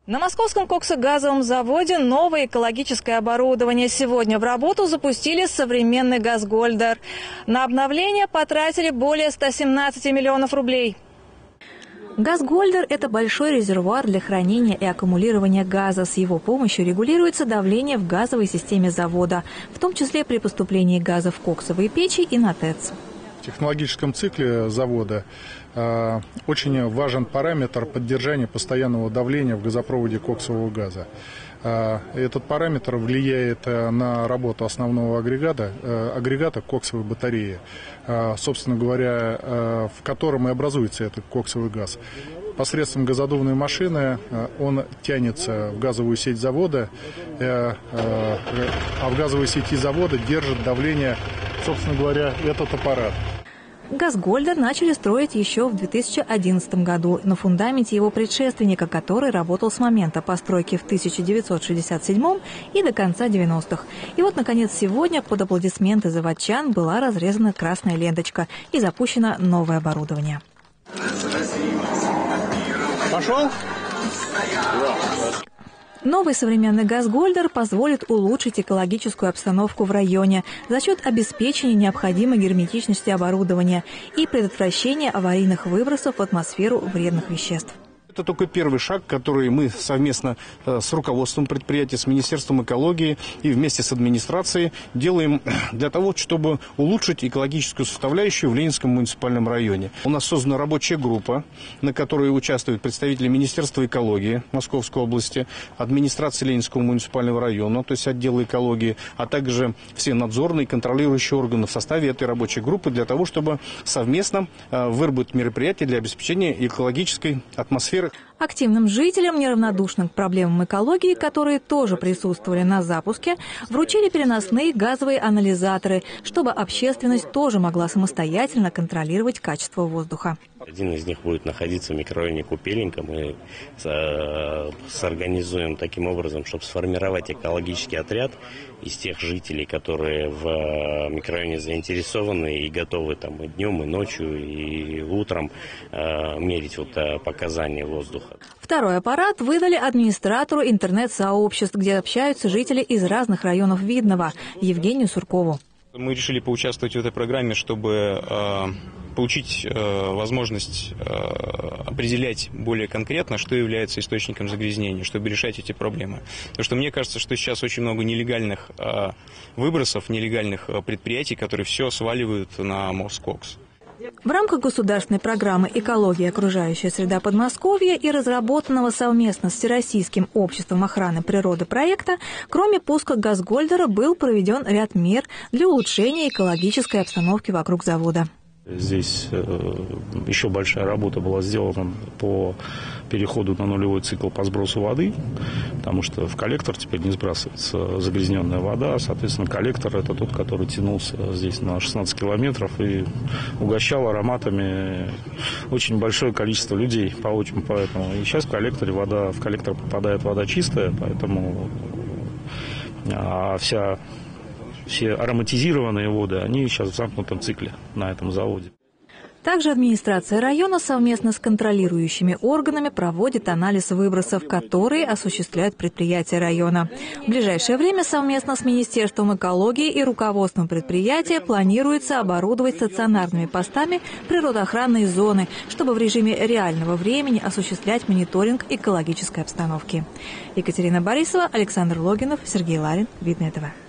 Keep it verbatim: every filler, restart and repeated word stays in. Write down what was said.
На Московском коксогазовом заводе новое экологическое оборудование. Сегодня в работу запустили современный газгольдер. На обновление потратили более ста семнадцати миллионов рублей. Газгольдер – это большой резервуар для хранения и аккумулирования газа. С его помощью регулируется давление в газовой системе завода, в том числе при поступлении газа в коксовые печи и на ТЭЦ. В технологическом цикле завода э, очень важен параметр поддержания постоянного давления в газопроводе коксового газа. Э, этот параметр влияет на работу основного агрегата, э, агрегата коксовой батареи, э, собственно говоря, э, в котором и образуется этот коксовый газ. Посредством газодувной машины э, он тянется в газовую сеть завода, э, э, а в газовой сети завода держит давление, собственно говоря, этот аппарат. Газгольдер начали строить еще в две тысячи одиннадцатом году на фундаменте его предшественника, который работал с момента постройки в тысяча девятьсот шестьдесят седьмом и до конца девяностых. И вот, наконец, сегодня под аплодисменты заводчан была разрезана красная ленточка и запущено новое оборудование. Пошел? Новый современный газгольдер позволит улучшить экологическую обстановку в районе за счет обеспечения необходимой герметичности оборудования и предотвращения аварийных выбросов в атмосферу вредных веществ. Это только первый шаг, который мы совместно с руководством предприятия, с Министерством экологии и вместе с администрацией делаем для того, чтобы улучшить экологическую составляющую в Ленинском муниципальном районе. У нас создана рабочая группа, на которой участвуют представители Министерства экологии Московской области, администрации Ленинского муниципального района, то есть отдела экологии, а также все надзорные и контролирующие органы в составе этой рабочей группы для того, чтобы совместно выработать мероприятия для обеспечения экологической атмосферы. Активным жителям, неравнодушным к проблемам экологии, которые тоже присутствовали на запуске, вручили переносные газовые анализаторы, чтобы общественность тоже могла самостоятельно контролировать качество воздуха. Один из них будет находиться в микрорайоне Купеленко. Мы сорганизуем таким образом, чтобы сформировать экологический отряд из тех жителей, которые в микрорайоне заинтересованы и готовы там и днем, и ночью, и утром мерить вот показания воздуха. Второй аппарат выдали администратору интернет-сообществ, где общаются жители из разных районов Видного, Евгению Суркову. Мы решили поучаствовать в этой программе, чтобы э, получить э, возможность э, определять более конкретно, что является источником загрязнения, чтобы решать эти проблемы. Потому что мне кажется, что сейчас очень много нелегальных э, выбросов, нелегальных э, предприятий, которые все сваливают на Москокс. В рамках государственной программы «Экология и окружающая среда Подмосковья» и разработанного совместно с Всероссийским обществом охраны природы проекта, кроме пуска газгольдера, был проведен ряд мер для улучшения экологической обстановки вокруг завода. Здесь еще большая работа была сделана по переходу на нулевой цикл по сбросу воды, потому что в коллектор теперь не сбрасывается загрязненная вода. Соответственно, коллектор – это тот, который тянулся здесь на шестнадцать километров и угощал ароматами очень большое количество людей. Поэтому и сейчас в коллекторе вода, в коллектор попадает вода чистая, поэтому а вся... Все ароматизированные воды, они сейчас в замкнутом цикле на этом заводе. Также администрация района совместно с контролирующими органами проводит анализ выбросов, которые осуществляют предприятия района. В ближайшее время совместно с Министерством экологии и руководством предприятия планируется оборудовать стационарными постами природоохранные зоны, чтобы в режиме реального времени осуществлять мониторинг экологической обстановки. Екатерина Борисова, Александр Логинов, Сергей Ларин, Видное ТВ.